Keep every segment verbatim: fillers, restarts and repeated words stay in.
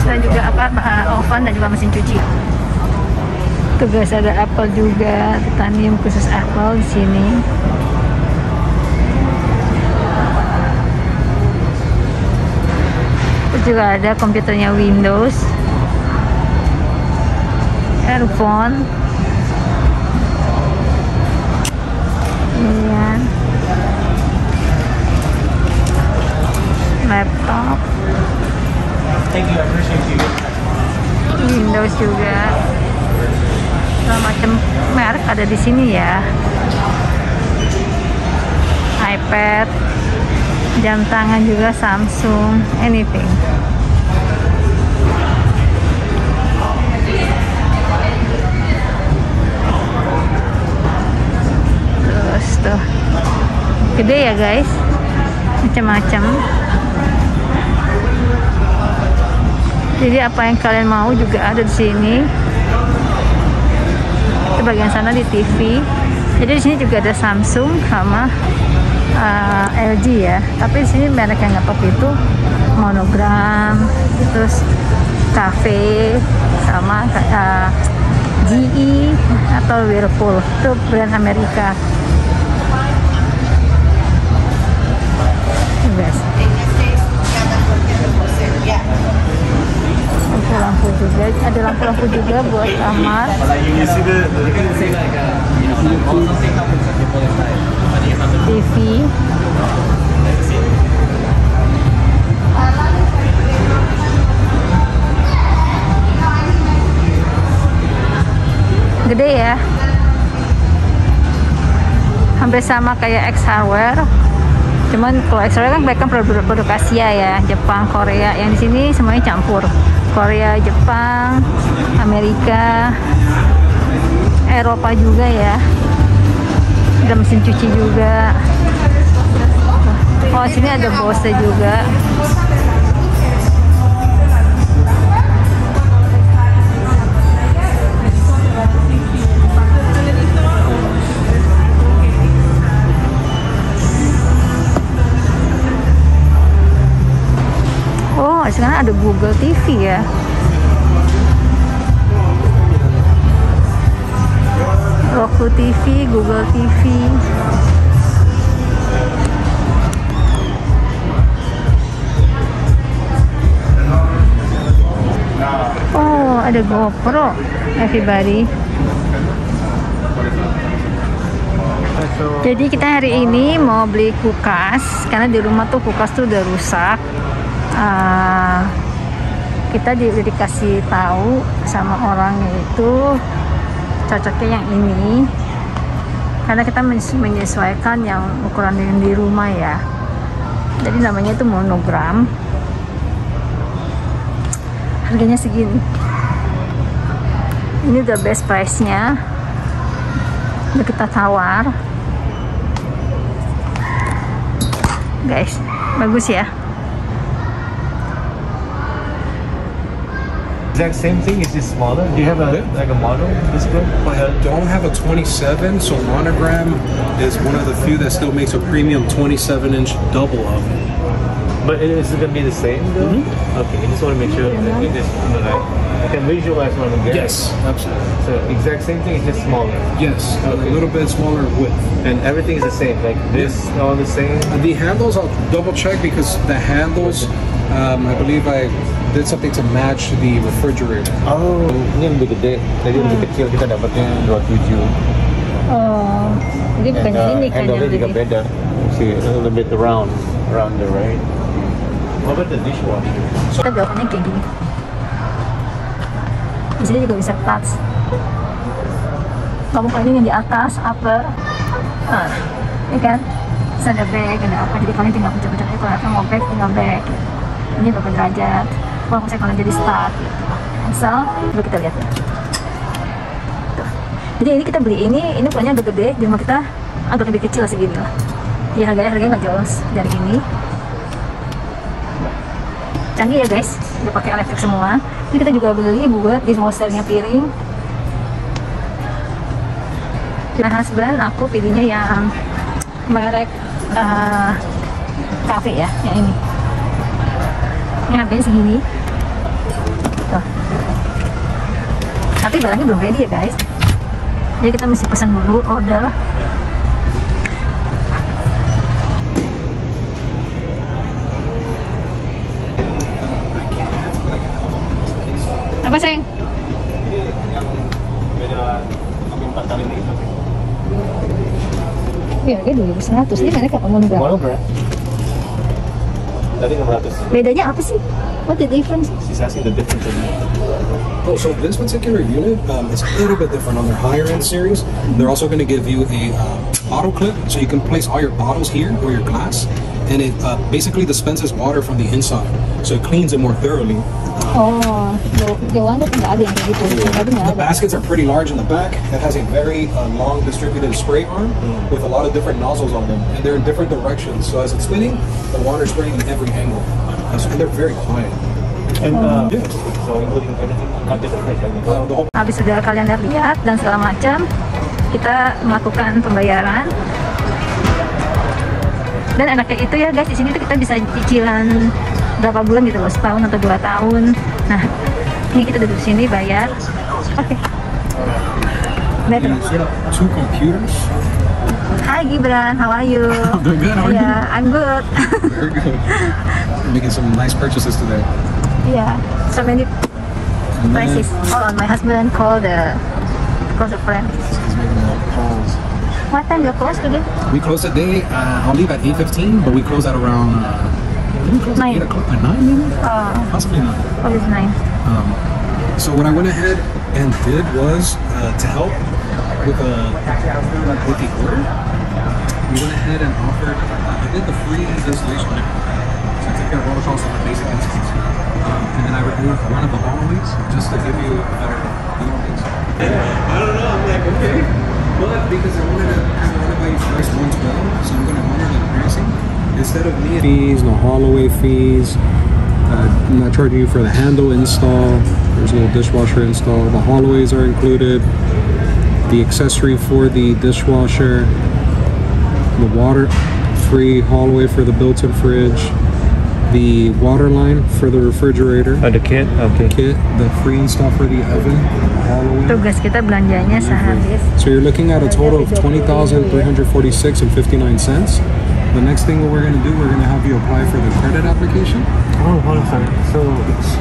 dan juga apa uh, oven dan juga mesin cuci. Tuh guys, ada Apple juga, titanium khusus Apple di sini. Terus juga ada komputernya Windows, earphone, kemudian laptop, Windows juga, segala macam merek ada di sini ya. iPad, jam tangan juga Samsung, anything. Terus tuh gede ya guys, macam-macam. Jadi apa yang kalian mau juga ada di sini. Di bagian sana di T V. Jadi di sini juga ada Samsung sama uh, L G ya. Tapi di sini merek yang nggak top itu Monogram, terus Cafe, sama uh, G E atau Whirlpool. Itu brand Amerika. Best. Lampu-lampu juga, ada lampu-lampu juga buat kamar. T V. Gede ya. Hampir sama kayak X Hardware. Cuman kalau X Hardware kan mereka produk-produk Asia ya, Jepang, Korea. Yang di sini semuanya campur. Korea, Jepang, Amerika, Eropa juga ya. Ada mesin cuci juga. Oh, sini ada Bose juga. Oh, sekarang ada Google T V ya. Roku T V, Google T V. Oh, ada GoPro, everybody. Jadi kita hari ini mau beli kulkas karena di rumah tuh kulkas tuh udah rusak. Uh, kita di, udah dikasih tahu sama orangnya itu cocoknya yang ini karena kita menyesuaikan yang ukuran yang di rumah ya. Jadi namanya itu Monogram. Harganya segini. Ini udah best price nya, udah kita tawar guys, bagus ya. Exact same thing, is just smaller. Do you have a like a model display? I don't have a twenty-seven, so Monogram is one of the few that still makes a premium twenty-seven inch double oven. But is it gonna be the same though? Mm-hmm. Okay, I just want to make sure that it just, you know, like, I can visualize what I'm getting. Yes, absolutely. So exact same thing, it's just smaller. Yes, Okay. a little bit smaller width. And everything is the same, like this, all the same. The handles, I'll double check because the handles, um, I believe I did something to match the refrigerator. Oh, ini lebih gede. Tadi lebih kecil, kita dapatnya dua puluh tujuh. Oh, jadi bukan And, uh, ini kan yang handle-nya juga lebih. beda. See, a little bit round, rounder, right? What about the dishwasher? Kita gawannya kayak gini. Di sini juga bisa touch. Kamu paling yang di atas, upper, nah, ini kan, terus ada back, ada apa, jadi kalian tinggal pencet-pencet aja. Kalau mau back, tinggal back. Ini berapa derajat? Kalau misalnya kalian jadi start, cancel, coba kita lihat ya. Tuh. Jadi ini kita beli ini, ini ukurannya agak gede, di rumah kita agak lebih kecil segini lah. Ya harganya harganya nggak jauh dari ini. Canggih ya guys, udah pakai elektrik semua. Ini kita juga beli buat dishwashernya piring. Dan husband aku pilihnya yang merek uh, Cafe ya, yang ini. Ini harganya segini. tapi barangnya belum ready ya guys. Jadi kita mesti pesan dulu, order. Apa sayang? Iya, kayak dua ribu seratus. Ini mereka ngomong berapa? Tadi enam ratus. Bedanya apa sih? What the difference? She's asking the difference in Oh, so this particular unit um, is a little bit different on their higher end series. They're also going to give you a um, bottle clip, so you can place all your bottles here or your glass, and it uh, basically dispenses water from the inside, so it cleans it more thoroughly. Oh, the one that nggak ada yang kayak gitu. Tapi nggak The ada. baskets are pretty large in the back. It has a very uh, long distributed spray arm with a lot of different nozzles on them, and they're in different directions. So as it's spinning, the water is spraying in every angle, uh, so, and they're very quiet. And uh, Yeah. so including everything, not just the price, like, Uh, the whole Habis sudah kalian lihat dan segala macam, kita melakukan pembayaran. Dan enaknya itu ya guys, di sini tuh kita bisa cicilan berapa bulan gitu loh, setahun atau dua tahun. Nah, ini kita duduk di sini bayar. Oke. Better. these two computers. Hi Gibran, how are you? Doing good, how are you? Yeah, I'm good. Very good. Making some nice purchases today. Yeah, so many And then prices. Hold on, my husband called the called the friend. he's making a lot of calls. What time you close today? We close today. Uh, I'll leave at eight fifteen, but we close at around. Uh, we close Nine. at eight o'clock. At nine, maybe? Uh, Possibly nine. oh, it's nine. Um, so what I went ahead and did was uh, to help with a with the order. We went ahead and offered. Uh, I did the free installation. So I took care of all the costs on the basic instance, um, and then I removed one of the hallways just to give you a better view of this. I don't know. I'm like, okay, but because I wanted to have everybody's price one twelve, so I'm going to honor the pricing instead of me fees, no hallway fees. Uh, I'm not charging you for the handle install. There's no dishwasher install. The hallways are included. The accessory for the dishwasher. The water free hallway for the built-in fridge. The water line for the refrigerator. Oh, the kit? Okay. Kit. The free install for the oven. Hallway. Tuh guys, kita belanjanya sehabis. So you're looking at a total of twenty thousand three hundred forty-six and fifty-nine cents. The next thing what we're going to do, we're going to have you apply for the credit application. Oh, hold on, sorry. So it's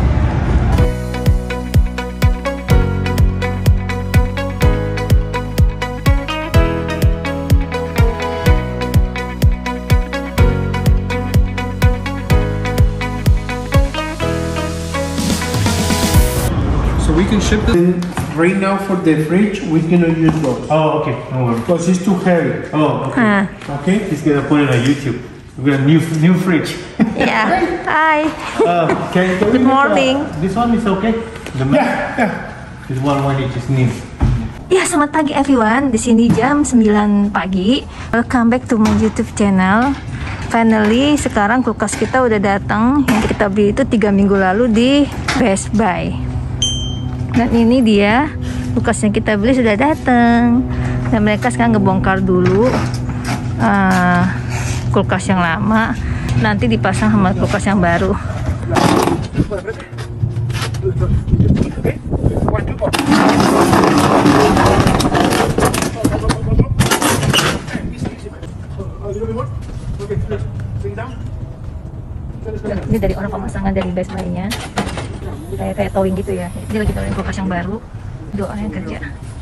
So we can ship this. And right now for the fridge, we cannot use those oh, okay, no worries. because it's too heavy. Oh, okay. Ah, Okay? He's gonna put it on YouTube. We got a new new fridge. yeah. Hi. uh, can you tell Good me if, morning. Uh, this one is okay. The Yeah, yeah. This one one which is new. Ya, selamat pagi everyone. Di sini jam sembilan pagi. Welcome back to my YouTube channel. Finally, sekarang kulkas kita udah datang. Yang kita beli itu tiga minggu lalu di Best Buy. Dan ini dia kulkas yang kita beli sudah datang. Dan mereka sekarang ngebongkar dulu uh, kulkas yang lama. Nanti dipasang sama kulkas yang baru. Ini dari orang pemasangan dari Best Buy-nya. Kayak kayak towing gitu ya. Dia lagi tawarin kulkas yang baru. Dua orang yang kerja.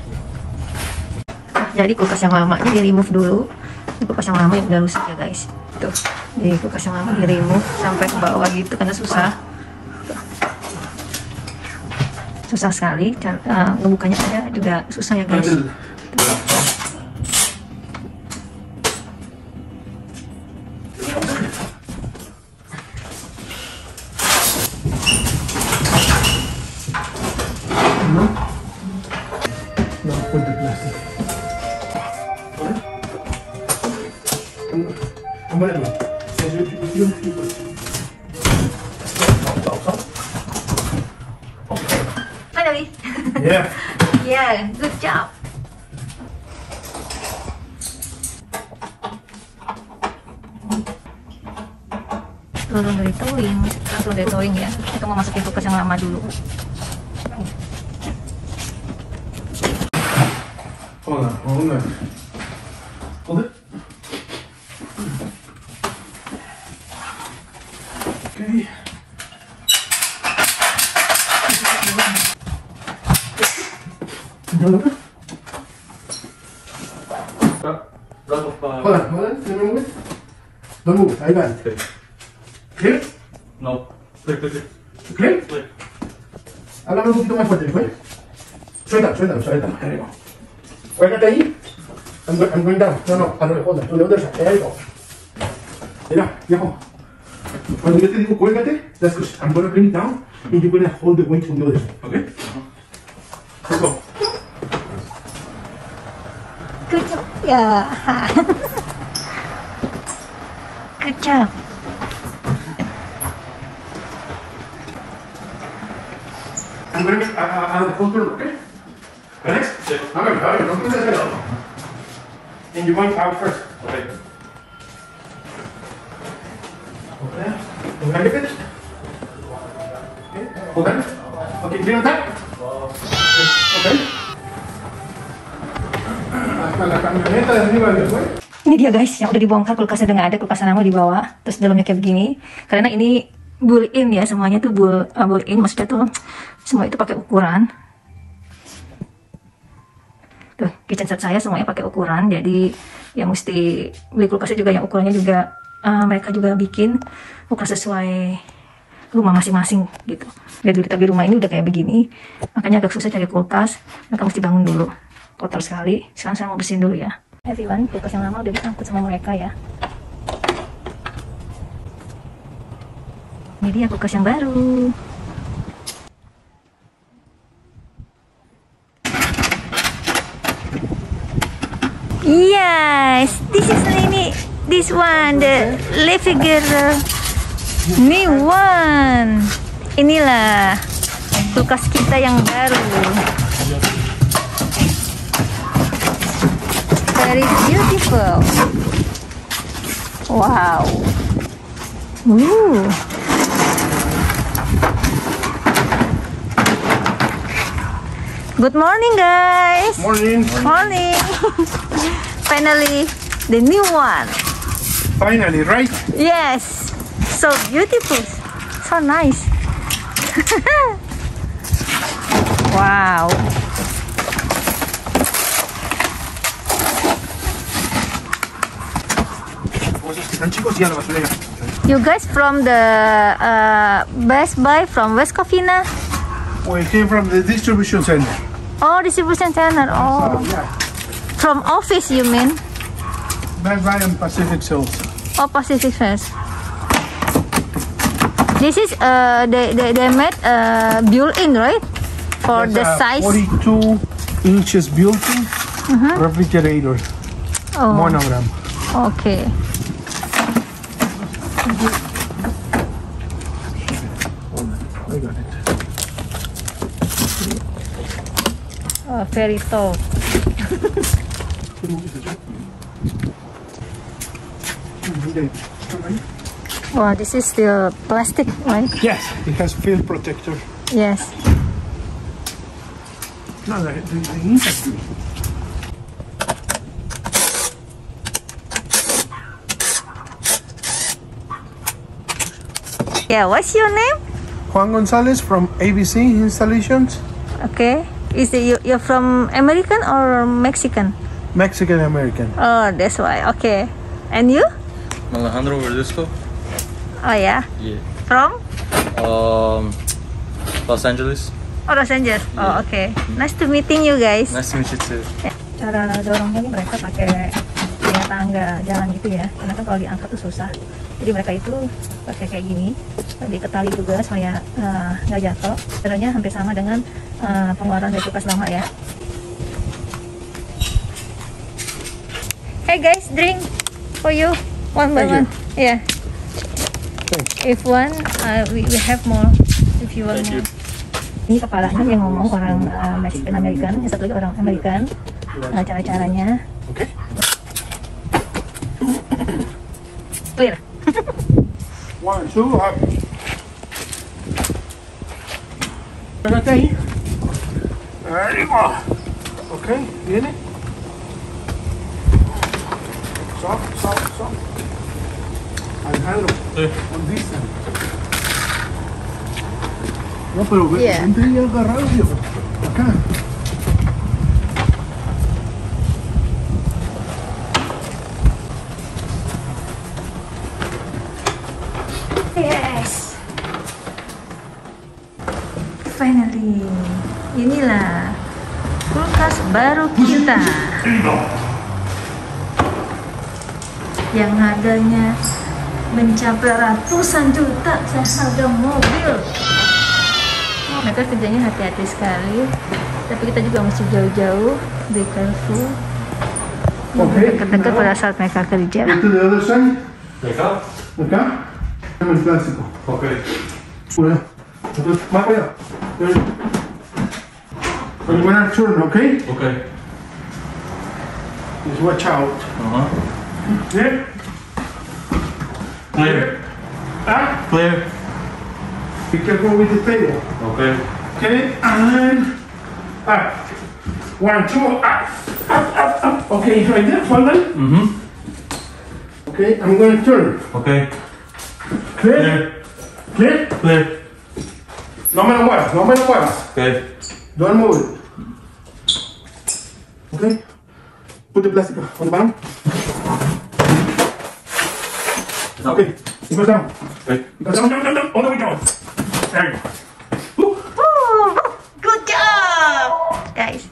Jadi kulkas yang lamanya di remove dulu. Ini kulkas yang lama yang udah rusak ya guys. Tuh. Jadi kulkas yang lama di remove sampai ke bawah gitu karena susah. Tuh. Susah sekali. Cara, uh, ngebukanya aja juga susah ya guys. Tuh. No, put the plastic. I'm gonna do it. So you, you, you, you. Finally. Yeah. Yeah, good job. Turun dari towing, turun dari towing ya. Kita mau masukin kulkas yang lama dulu. Hold on, hold on. Hold it. Okay. Hold on, hold on. Let me move it. Don't move it. I got it. Okay. Clear? No. Click, click, click. Clear? Click. Háblame un poquito más fuerte, ¿ok? Suéltalo, suéltalo, suéltalo. There you go. Cuélgate ahí. I'm, go- I'm going down. No, no, ah, no, hold on. To the other side. There you go. Mira, viejo. Cuando yo te digo cuélgate, that's good. I'm gonna bring it down and you're gonna hold the weight from the other side, okay? Let's go. Good job. Yeah. Good job. I'm gonna make uh, uh, the whole turn, okay? Next? Yeah. I'm gonna, I'm gonna, I'm gonna, and you're going out first. Okay. Okay. I'm gonna get it. Okay. Hold on. Okay, clear on that? Okay. Hasta la camioneta de arriba después. Ini dia guys, yang udah dibongkar, kulkasnya udah nggak ada, kulkas nama dibawa, terus dalamnya kayak begini. Karena ini built-in ya, semuanya tuh built, uh, built-in, maksudnya tuh semua itu pakai ukuran. Tuh, kitchen set saya semuanya pakai ukuran, jadi ya mesti beli kulkasnya juga yang ukurannya juga uh, mereka juga bikin ukuran sesuai rumah masing-masing gitu. Biar dulu kita beli rumah ini udah kayak begini, makanya agak susah cari kulkas, maka mesti bangun dulu. Kotor sekali. Sekarang saya mau bersihin dulu ya. Everyone, kulkas yang lama udah diangkut sama mereka ya. Ini dia kulkas yang baru. Yes, this is ini, this one, the Le Figure new one. Inilah kulkas kita yang baru. Very beautiful. Wow. Ooh. Good morning, guys. Morning. Morning. Finally, the new one. Finally, right? Yes. So beautiful. So nice. Wow. Cosas que están chicos y a la basurera. You guys from the uh, Best Buy from West Covina? We came from the distribution center. Oh, distribution center. Oh, Yeah. from office you mean? Best Buy and Pacific Sales. Oh, Pacific First. This is uh they they, they made uh built-in, right? For the That's a size. forty-two inches built-in refrigerator Oh, monogram. okay. I got it. Oh, very tall. Wow, this is the plastic, right? Yes, it has field protector. Yes. No, the, the, the inside good. Yeah, what's your name? Juan Gonzalez from A B C Installations, Okay. Is it you, you're from American or Mexican? Mexican American. Oh, that's why. Okay. And you? Alejandro Verduzco. Oh yeah. Yeah. From? Um, Los Angeles. Oh, Los Angeles. Oh, okay. Nice to meeting you guys. Nice to meet you too. Cara dorongnya ini mereka pakai ya, tangga jalan gitu ya. Karena kan kalau diangkat tuh susah. Jadi mereka itu pakai kayak gini, diikat tali juga supaya eh, nggak uh, jatuh. Caranya hampir sama dengan uh, pengeluaran dari kulkas lama ya. Hey guys, drink for you one by Thank one. Yeah. Thanks. If one, uh, we, we have more. If you want Thank more. you. Ini kepalanya yang ngomong orang uh, Mexican American, yang satu lagi orang American. Uh, cara-caranya. Okay. Clear. One, two, up. Pégate ahí. There you go. Okay, viene. soft, soft, soft. Alejandro, Sí. on this side. No, pero ve, Yeah. vente ahí a agarrar, viejo. Acá. Yes. Finally, inilah kulkas baru kita yang harganya mencapai ratusan juta seharga mobil. Oh, mereka kerjanya hati-hati sekali, tapi kita juga mesti jauh-jauh, be careful. Okay. Dekat-dekat pada saat mereka kerja. Este de other side. Acá. Acá. El clásico. Ok. Por allá. Entonces, más para allá. I'm gonna turn, okay? Ok. Just watch out. Uh-huh. Yeah. Clear. Ah, Clear. be careful with the table. Okay. Okay, and up. One, two, up, up, up, up. Okay, right there, hold on. Mm-hmm. Okay, I'm gonna turn. Okay. Clear? Clear. Clear? Clear. No me lo muevas, no me lo muevas. Okay. Don't move it. Okay? Put the plastic on the bottom. Okay, it goes down. Okay. It goes down, down, down, down, all the way down. There you go. Woo. Woo! Good job, guys.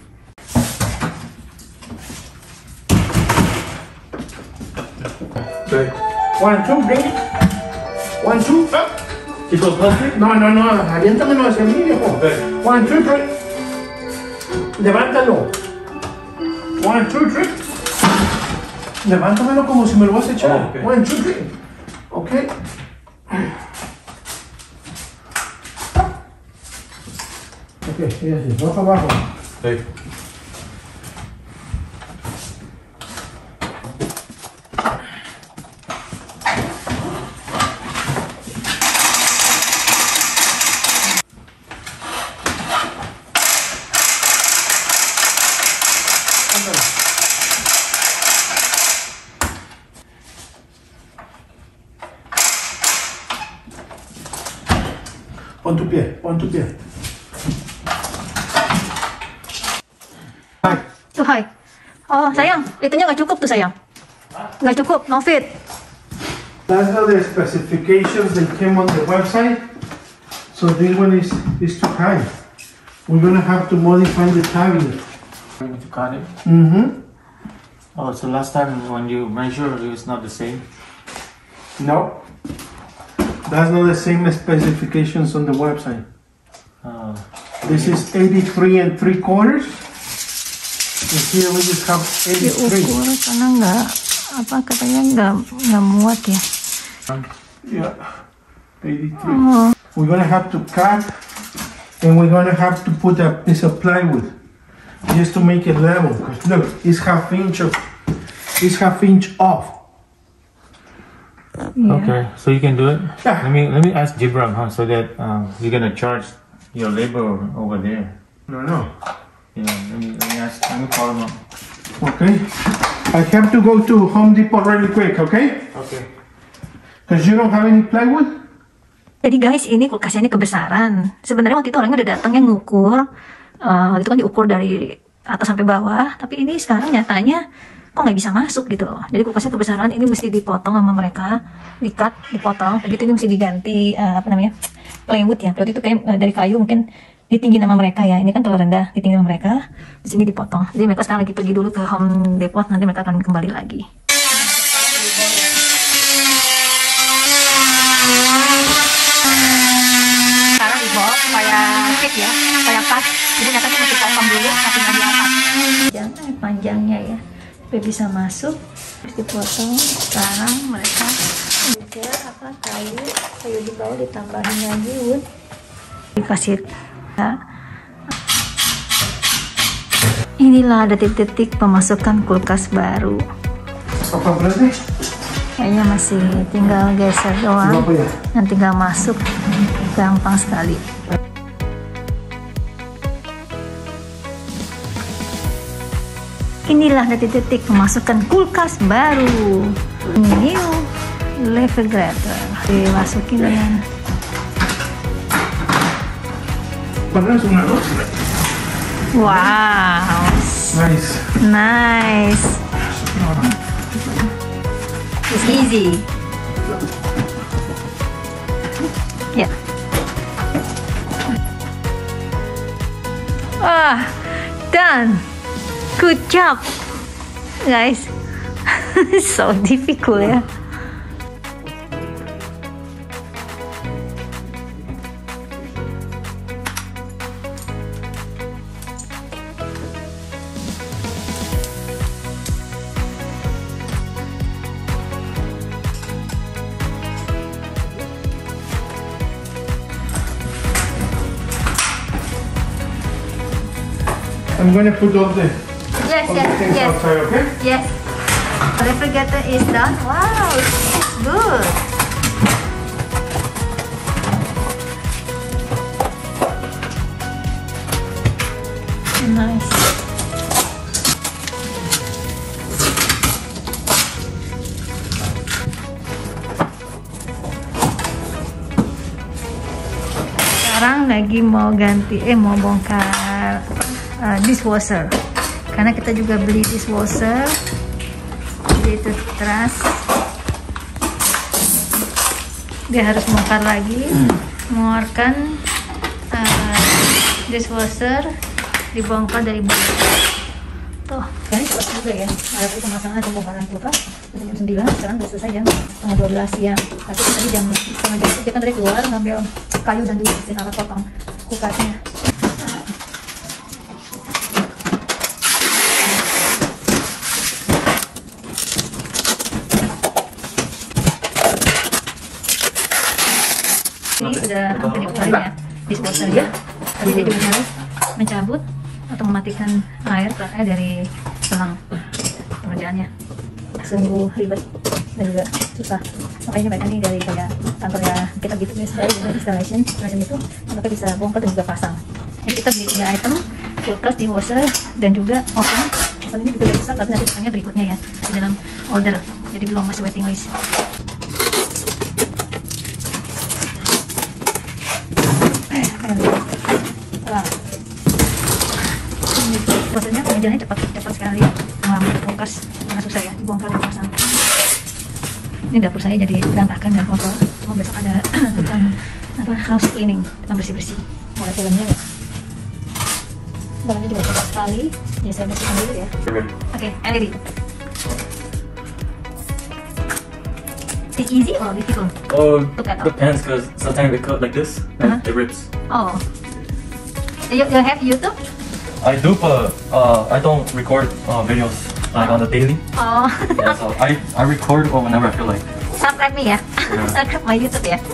Okay. One, two, bring it. One, two, up. Keep those plastic? No, no, no, aviéntamelo hacia mí, viejo. Okay. One, two, three. Levántalo. One, two, three. Levántamelo como si me lo vas a echar. Oh, okay. One, two, three. Okay. Okay, sí, así, bajo, abajo. Okay. Pon tu pie, pon tu pie. Hai. Tuh, hai. Oh, sayang, itunya nggak cukup tuh, sayang. Nggak cukup, no fit. That's how the specifications that came on the website. So this one is, is too high. We're gonna have to modify the cabinet. Going to cut it. Mm-hmm. Oh, so last time when you measured, it was not the same. No. That's not the same specifications on the website. Uh, This is eighty-three and three quarters. And here we just have eighty-three. Diukur karena nggak apa katanya nggak nggak muat ya. Yeah. eighty-three. We're gonna have to cut and we're gonna have to put a piece of plywood just to make it level. 'Cause look, it's half inch of, it's half inch off. Iya. Okay, so you can do it. Yeah. Let me let me ask Jibram, huh, so that um, you're gonna charge your labor over there. No, no. Yeah. Let me let me ask. Let me call him up. Okay. I have to go to Home Depot really quick, okay? Okay. Because you don't have any plywood? Jadi guys, ini kulkasnya ini kebesaran. Sebenarnya waktu itu orangnya udah datang yang ngukur. Eh, waktu itu kan diukur dari atas sampai bawah. Tapi ini sekarang nyatanya kok nggak bisa masuk gitu loh. Jadi kulkasnya kebesaran, ini mesti dipotong sama mereka, di-cut, dipotong. Begitu ini mesti diganti eh, apa namanya plywood ya. Waktu itu kayak eh, dari kayu mungkin ditinggi nama mereka ya. Ini kan terlalu rendah, ditinggi nama mereka. Di sini dipotong. Jadi mereka sekarang lagi pergi dulu ke Home Depot, nanti mereka akan kembali lagi. Sekarang dibawa supaya fit ya, supaya pas. Jadi nyatanya mesti potong dulu sampingan di atas. Panjang, eh, panjangnya ya, supaya bisa masuk. Terus dipotong. Sekarang mereka juga apa kayu, kayu di bawah ditambahin lagi wood. Dikasih. Ya. Inilah detik-detik pemasukan kulkas baru. Apa berarti? Kayaknya masih tinggal geser doang. Berapa ya? Dan tinggal masuk. Gampang sekali. Inilah detik-detik memasukkan kulkas baru. New refrigerator. Dimasukin dengan wow. Nice. Nice. It's easy. Yeah. Ah, done. Good job, guys. So difficult, ya. I'm gonna put all the, Yes, all the yes, things yes. outside, okay? Yes. The refrigerator is done. Wow, it's good. Nice. Sekarang lagi mau ganti, eh mau bongkar uh, dishwasher. Karena kita juga beli dishwasher, jadi itu keras. Dia harus bongkar lagi, mengeluarkan uh, dishwasher, dibongkar dari bawah. Tuh, kalian cepat juga ya. Ada pemasangan pembongkaran kulkas jam sembilan, sekarang udah selesai jam setengah dua belas siang. Tapi tadi jam setengah jam kita kan dari keluar ngambil kayu dan dibersihin alat potong kulkasnya. Ini sudah hampir dikeluarin ya dishwasher ya. Tapi dia juga harus mencabut atau mematikan air air dari selang pengerjaannya. Sungguh ribet dan juga susah. Makanya banyak ini dari kayak kantor ya kita gitu guys, dari installation macam itu, maka bisa bongkar dan juga pasang. Jadi kita beli tiga item, kulkas, dishwasher, dan juga oven. Oven ini juga besar, tapi nanti pasangnya berikutnya ya di dalam order. Jadi belum, masih waiting list. Wow. Maksudnya pengerjaannya cepat cepat sekali. Mengambil kulkas sangat susah ya, dibongkar dan pasang. Ini dapur saya jadi berantakan dan kotor. Oh, besok ada tentang apa house cleaning, tentang bersih bersih. Mulai filmnya ya. Dalamnya juga kotor sekali. Jadi saya bersihkan dulu ya. Oke, okay, I'm ready. It's easy or difficult? Oh, To cut off? depends, because sometimes they cut like this and Uh-huh. it rips. Oh, you, you have YouTube? I do, but uh, I don't record uh, videos like on the daily. Oh, Yeah, so I, I record well, whenever I feel like. subscribe me ya. Yeah. Subscribe my YouTube ya.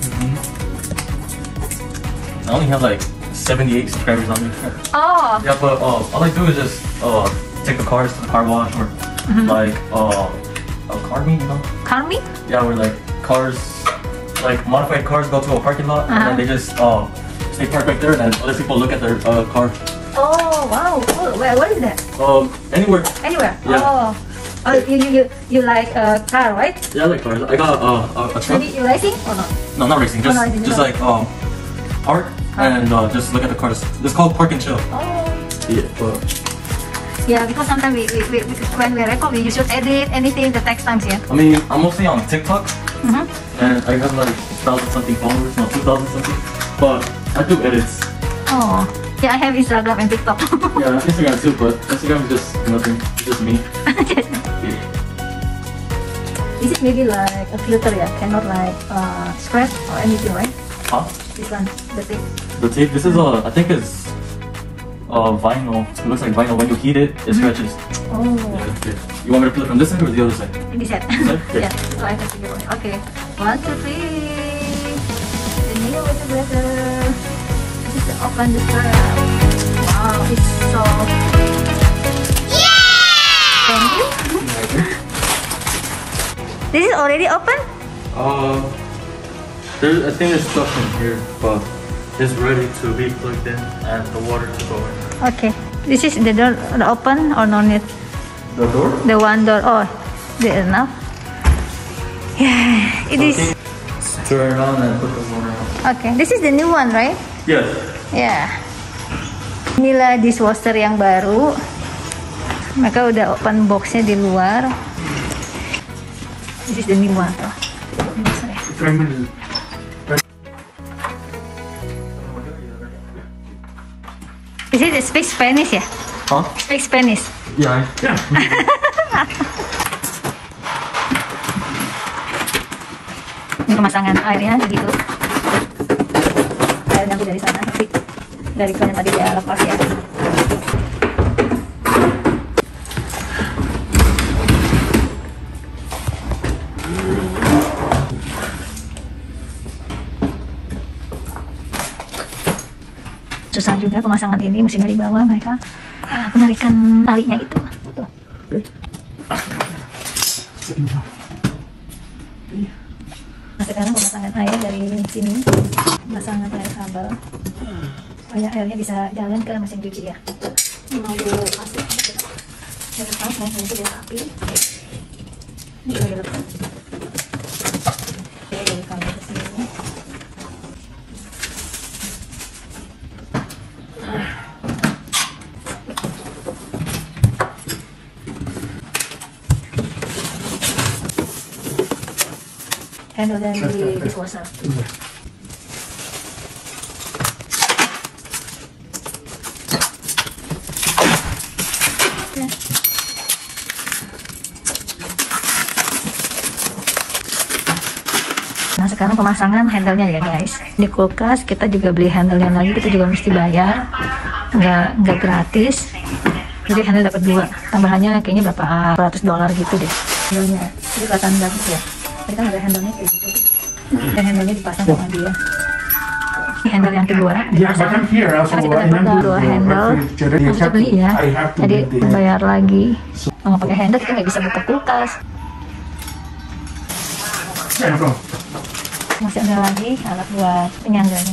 I only have like seventy-eight subscribers on me. Oh, Yeah, but uh, all I do is just uh, take the cars to the car wash or like uh, a car meet, you know? call me? Yeah, where like cars, like modified cars go to a parking lot and Uh-huh. then they just uh, stay parked right there and then other people look at their uh, car. Oh, wow. Oh, where, what is that? Um, anywhere. Anywhere? Yeah. Oh. Oh, you, you, you, you like a car, right? Yeah, I like cars. I got uh, a, a truck. Maybe you racing or not? No, not racing. Oh, Just, not racing, just no. like um, park and uh, just look at the cars. It's called park and chill. Oh. Yeah, but Yeah, because sometimes we, we, we, when we record, we should edit anything that takes time, yeah. I mean, I'm mostly on TikTok Mm-hmm. and I have like thousand something followers, no, two thousand something. But I do edits. Oh. Yeah, I have Instagram and TikTok. Yeah, Instagram too, but Instagram is just nothing. It's just me. Yeah. This is maybe like a filter, yeah, cannot like uh, scratch or anything, right? Huh? This one, the tape. The tape. This is a. I think it's uh, vinyl. It looks like vinyl. When you heat it, it scratches. Oh, Yeah, yeah. You want me to put it from this side or the other side? in this set. Okay. Yeah, so I can figure it out. Okay, one, two, three. The new is better. This is the open the strap. Wow, it's so. Yeah! Thank you. This is already open? Uh, there. I think there's stuff in here, but it's ready to be plugged in and the water to go in. Okay. This is the door open or no need? The door? The one door. Oh, the enough. Yeah, it is. Turn on and put the water on. Okay, this is the new one, right? Yes. Ya. Inilah dishwasher yang baru. Mereka udah open boxnya di luar. This is the new one. Oh, Is it speak Spanish ya? Huh? Speak Spanish. Yeah. Yeah. Ini pemasangan airnya begitu. Air nanti dari sana, nanti dari keran tadi dia lepas ya. Susah juga pemasangan ini, mesti dari bawah mereka ah, penarikan talinya itu. Tuh. Nah, sekarang pemasangan air dari sini, pemasangan air kabel supaya airnya bisa jalan ke mesin cuci ya. Ini mau dilepas ya, dilepas, nah ini sudah rapi. Ini sudah dilepas. Oke, dari kabel ke sini. Handle dan di dishwasher. Nah sekarang pemasangan handle-nya ya guys. Di kulkas kita juga beli handle-nya lagi, kita juga mesti bayar, nggak nggak gratis. Jadi handle dapat dua, tambahannya kayaknya berapa ratus dolar gitu deh. Handle-nya, jadi kelihatan bagus ya. Tadi kan ada handle-nya kayak gitu, dan handle-nya dipasang sama dia. Ini handle yang kedua. Yeah, but I'm here also. Karena kita dapat dua handle, harus kita beli ya. Jadi bayar lagi. Kalau pakai handle kita nggak bisa buka kulkas. Yeah, bro. Masih ada lagi alat buat penyangganya.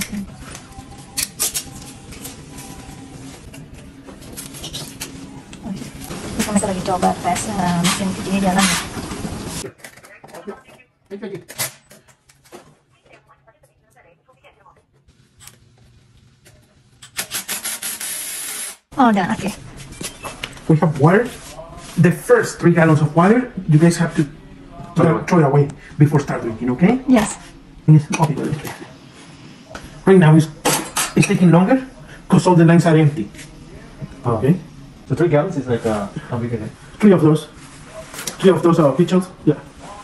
Kita masih lagi coba tes uh, mesin cucinya jalan ya. Oh, done. Okay. We have water. The first three gallons of water, you guys have to throw, throw it away before start drinking, okay? Yes. Yes. Okay. Right now it's, it's taking longer because all the lines are empty. Okay. So three gallons is like uh, how big is it? Three of those. Three of those are pitchers. Yeah.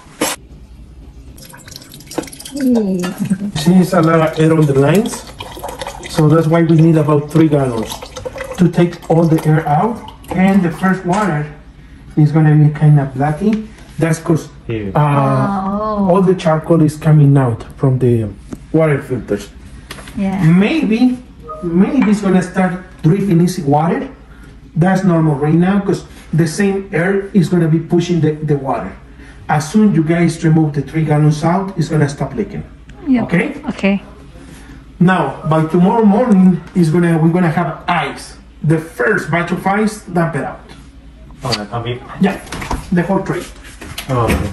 See, it's a lot of air on the lines, so that's why we need about three gallons to take all the air out. And the first water is gonna be kind of blacky. That's because Here. uh, Oh. all the charcoal is coming out from the water filters. Yeah. Maybe, maybe it's gonna start dripping easy water. That's normal right now because the same air is gonna be pushing the, the water. As soon you guys remove the three gallons out, it's gonna stop leaking. Yep. Okay? Okay. Now, by tomorrow morning, is gonna we're gonna have ice. The first batch of ice, dump it out. Oh, like how big? Yeah, the whole tray. Oh, okay.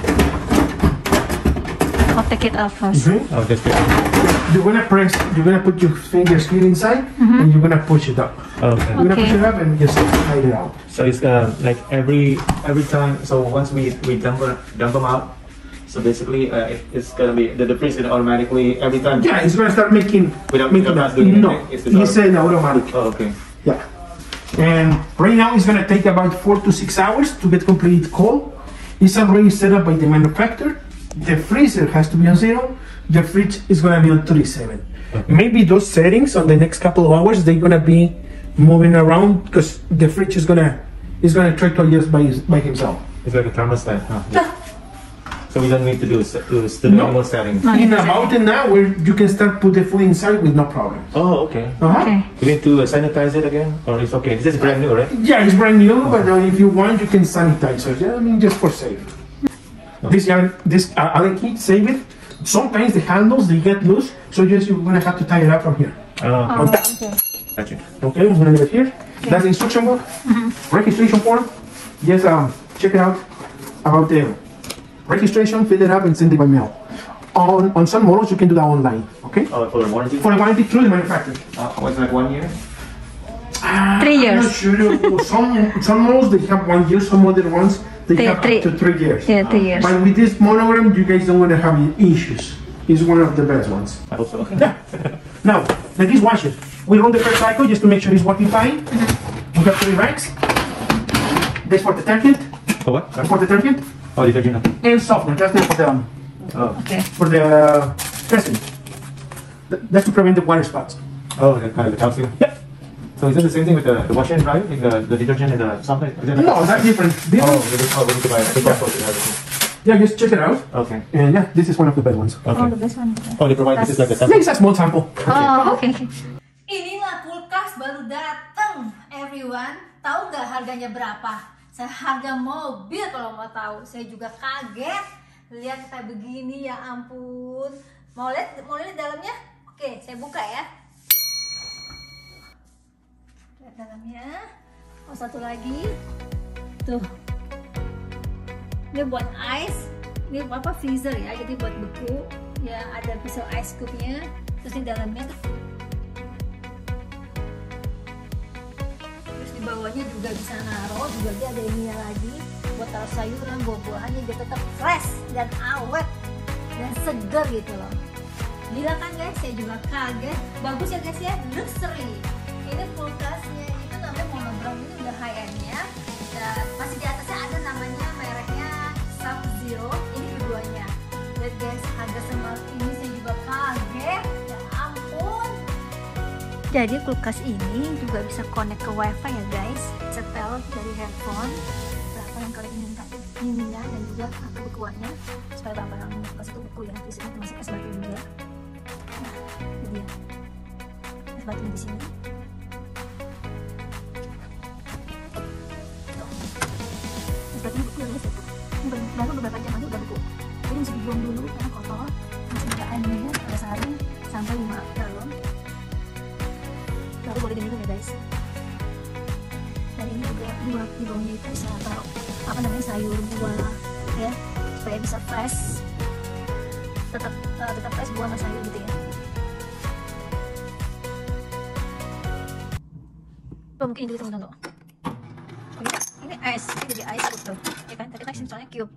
I'll take it out first. Okay? Oh, just it. You're gonna press. You're gonna put your fingers here inside, and you're gonna push it up. Okay. You're gonna push Okay. it up and just hide it out. So it's uh, like every every time. So once we we dump it- dump them out, so basically uh, it, it's gonna be the difference is automatically every time. Yeah, it's gonna start making. Without- making without that. doing No, anything, it's just it's an automatic. Oh, okay. Yeah. And right now it's gonna take about four to six hours to get completely cold. It's already set up by the manufacturer. The freezer has to be on zero. The fridge is gonna be on thirty-seven. Maybe those settings on the next couple of hours they're gonna be moving around because the fridge is gonna is gonna try to adjust by his, by himself. It's like a thermostat. Huh? So we don't need to do s- to s- the normal settings. No, In it doesn't. about an hour you can start put the food inside with no problem. Oh, okay. Uh-huh. Okay. We need to uh, sanitize it again, or it's okay. This is brand new, right? Yeah, it's brand new, but uh, if you want, you can sanitize it. Yeah, I mean, just for safe. This uh, this uh, other kit, save it. Sometimes the handles they get loose, so just you're gonna have to tie it up from here. Oh, Oh, okay. gotcha. Okay, I'm gonna leave it here. That's the instruction book. Registration form. Yes, um, check it out about the registration. Fill it up and send it by mail. On on some models, you can do that online. Okay. Oh, for the warranty? For the warranty through the manufacturer. Uh, what's like one year? Three I'm years. not sure. Some some models they have one year. Some other ones they Three- have three. up to three years. Yeah, three years. But with this monogram, you guys don't want to have issues. It's one of the best ones. I hope so. Yeah. Now, like this washer, we run the first cycle just to make sure it's working fine. We have three racks. This for detergent, For what? Sorry? for detergent, Oh, detergent. and softener. That's there for the um, Oh. Okay. for the uh, testing. Th- That's to prevent the water spots. Oh, the, kind of the calcium. Yeah. So is it the same thing with the, the washer and dryer? Like the, the detergent and the something? Is it No, that's different. This Oh, one- we need, oh, we need to buy the box and everything. yeah, just check it out. Okay. And yeah, this is one of the best ones. Oh, the Okay. best one. Oh, they provide this is like the Yeah, sample. it's a small sample. Oh, okay. Inilah kulkas baru datang, everyone. Tahu nggak harganya berapa? Saya harga mobil kalau mau tahu. Saya juga kaget. Lihat kayak begini, ya ampun. Mau lihat, mau lihat dalamnya? Oke, saya buka ya. Lihat dalamnya. Oh, satu lagi. Tuh. Ini buat ice. Ini apa freezer ya? Jadi buat beku. Ya, ada pisau ice cube-nya. Terus di dalamnya di bawahnya juga bisa naruh, juga dia ada ininya lagi buat taruh sayuran, buah-buahannya dia tetap fresh dan awet dan segar gitu loh. Gila kan guys, saya juga kaget. Bagus ya guys ya, luxury. Ini kulkasnya itu namanya monogram, ini udah high end-nya. Dan masih di atasnya ada namanya mereknya Sub Zero. Ini keduanya. Lihat guys, harga semua ini saya juga kaget. Ya ampun. Jadi kulkas ini juga bisa connect ke wifi ya guys, setel dari handphone. Berapa yang kalian inginkan, inginnya dan juga kebekuannya supaya berapa yang kulkas itu beku ya. Di sini masih es batu juga. Nah, ini dia. Es batunya di sini. Tuh. Es batunya beku ya guys. Ini baru, baru beberapa jam aja udah beku. Jadi mesti dibuang dulu karena kotor. Masih ada airnya, ada sehari sampai lima galon. Baru boleh diminum ya guys. Dan ini juga dua di bawahnya itu bisa taruh apa namanya sayur buah ya supaya bisa fresh, tetap uh, tetap fresh buah sama sayur gitu ya. Oh, mungkin ini dulu teman-teman. Ini ice, ini jadi ice gitu ya kan? Tadi kan soalnya cube.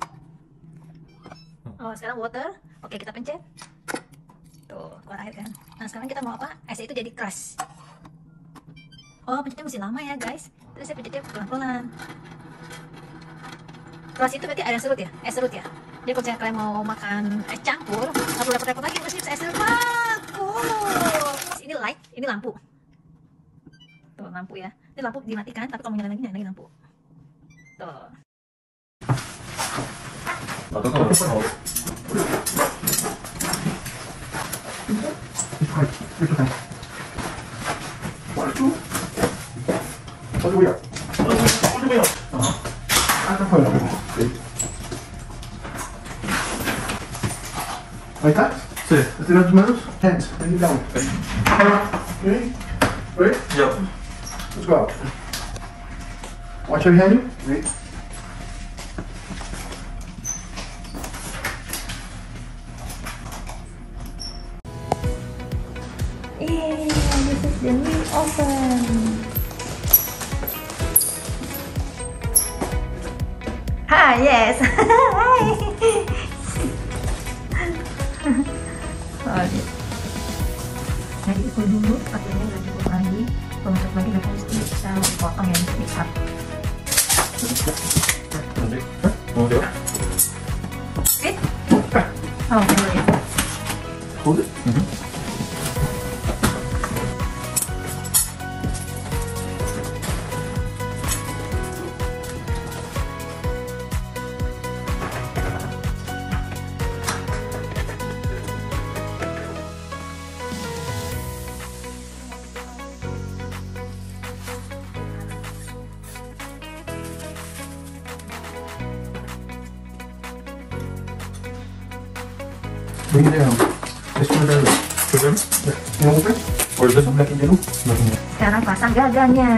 Oh, sekarang water. Oke, kita pencet. Tuh, keluar air kan. Nah, sekarang kita mau apa? Es itu jadi crush. Oh, pencetnya mesti lama ya guys. Terus saya pencetnya pelan-pelan. Crush itu berarti air serut ya? Es serut ya? Jadi kalau kalian mau makan es campur, nggak perlu repot-repot lagi, mesti es serut. Bagus. Ini light, ini lampu. Tuh, lampu ya. Ini lampu dimatikan, tapi kalau menyala lagi, nyalain lampu. Tuh. Oh, tuh, tuh. Oh. One, two. All the way up. All the way up. Hasta afuera. Like that? Sí. Estirar tus manos. Hands. Bring it down. Okay. Ready? Yep. Let's go out. Watch your hand. Ready? Yeah, this is the new oven. Ah, yes. Hi. Oh, jadi itu dulu pakainya nggak cukup lagi. Untuk lagi kita mesti bisa potong yang mix up. Mau dia? Oke? Oh, boleh. Hold it. Bring it down. Just turn it down. Sugar? Yeah. You know, open? Por eso black and yellow. Sekarang pasang gagangnya.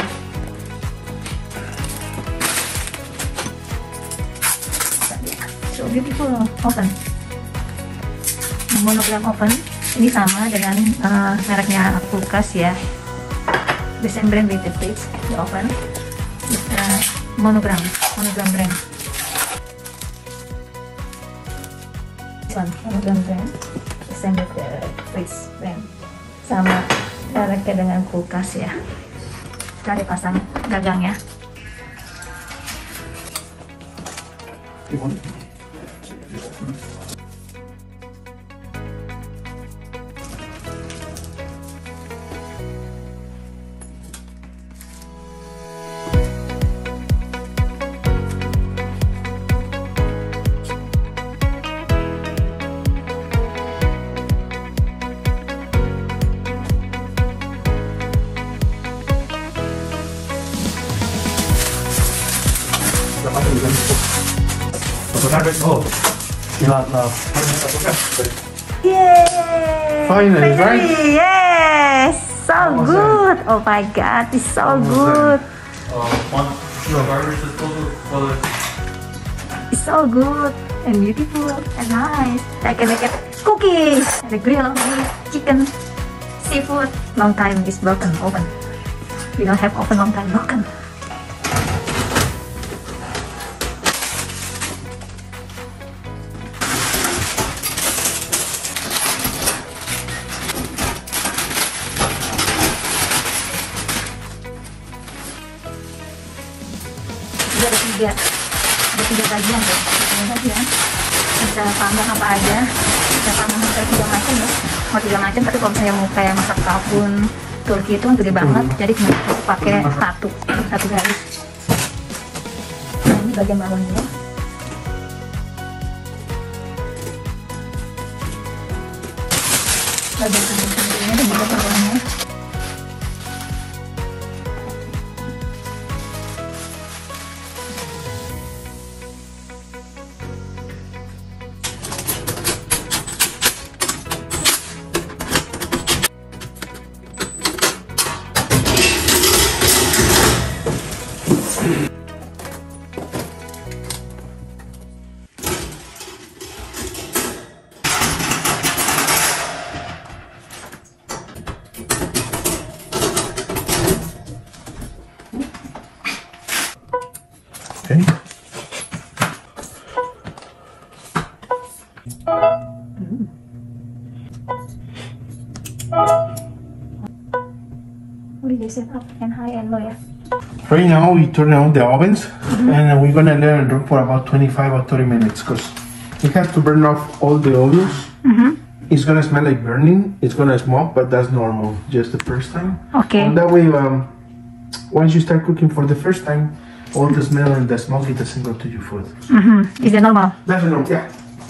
So beautiful oven. Monogram oven. Ini sama dengan uh, mereknya kulkas ya. The same brand with the fridge, the oven. Uh, monogram, monogram brand. This one, monogram brand. The same with the fridge brand. Sama mereknya dengan kulkas ya. Kita dipasang gagangnya. Oh, not now. Yay! Finally, right? Yes! So good! Oh my god, it's so good! Uh, one your burgers is full of It's so good and beautiful and nice. I can make it cookies, the grill, beef, chicken, seafood. Long time is broken oven. We don't have oven long time broken. Ada tiga, ada tiga bagian deh, tiga bagian. Bisa panggang apa aja, bisa panggang sampai tiga macam ya. Mau tiga macam, tapi kalau misalnya mau kayak masak kalkun Turki itu kan gede banget, jadi cuma pakai satu, satu garis. Nah ini bagian bawahnya. Bagian samping-sampingnya dan juga bawahnya. Okay. What did you set up and high and low ya? Right now we turn on the ovens and we're gonna let it run for about twenty-five or thirty minutes because we have to burn off all the oils. It's gonna smell like burning. It's gonna smoke, but that's normal. Just the first time. Okay. And that way, um, once you start cooking for the first time, all the smell and the smoke it doesn't go to your food. Mm-hmm. Is it normal? That's normal. Yeah.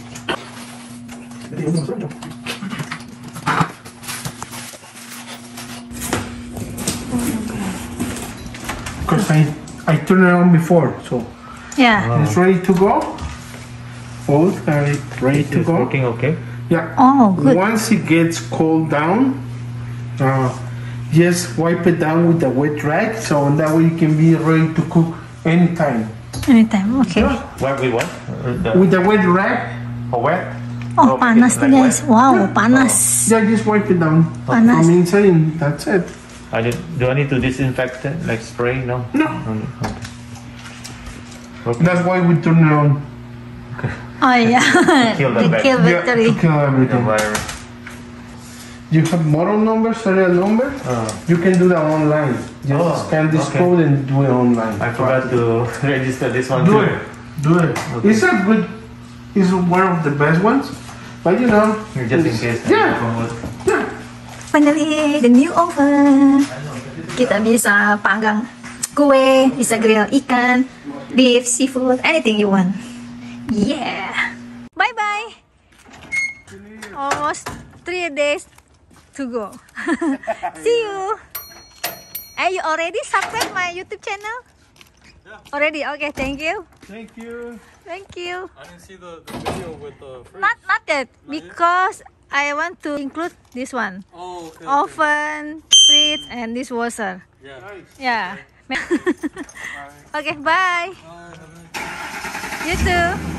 Because I I turned it on before, so Yeah. it's ready to go. Fold, uh, ready to It's go. working okay. Yeah. Oh, good. Once it gets cooled down, uh, just wipe it down with a wet rag, so that way you can be ready to cook anytime. Anytime, okay. What we what? Uh, the, With a wet rag, oh, wet? Oh, make panas it tuh like guys. wet. Wow, panas. yeah, just wipe it down Panas. from inside, and that's it. I did, do I need to disinfect it, like spray? No. No. Okay. Okay. That's why we turn it on. Oh yeah. Kill the The back. kill Yeah, victory. to kill The everything. virus. You have model number, serial number. Uh, You can do that online. Just Oh, scan this okay. code and do it online. I forgot to register this one Do too. it. Do it. Okay. It's a good. It's one of the best ones. But you know. Just in it's- case. Yeah. Yeah. Finally, the new oven. Kita bisa panggang kue, bisa grill ikan, beef, seafood, anything you want. Yeah. Bye bye. Almost three days to go. See you. Are you already subscribe my YouTube channel? Yeah. Already? Okay, thank you. Thank you. Thank you. I didn't see the, the video with the fridge. Not not yet because I want to include this one. Oh, okay. Oven, fridge, and dishwasher. Yeah. Yeah. Okay, bye. You too.